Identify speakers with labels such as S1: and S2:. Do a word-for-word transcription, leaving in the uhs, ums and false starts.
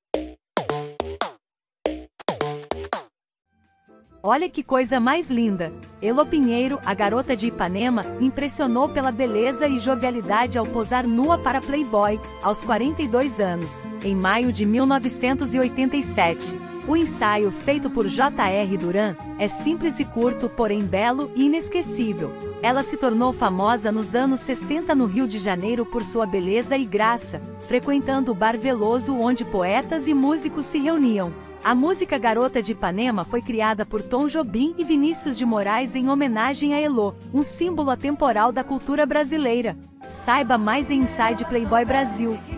S1: Olha que coisa mais linda! Elô Pinheiro, a garota de Ipanema, impressionou pela beleza e jovialidade ao posar nua para Playboy, aos quarenta e dois anos, em maio de mil novecentos e oitenta e sete. O ensaio, feito por J R Duran, é simples e curto, porém belo e inesquecível. Ela se tornou famosa nos anos sessenta no Rio de Janeiro por sua beleza e graça, frequentando o Bar Veloso onde poetas e músicos se reuniam. A música Garota de Ipanema foi criada por Tom Jobim e Vinícius de Moraes em homenagem a Elô, um símbolo atemporal da cultura brasileira. Saiba mais em Inside Playboy Brasil.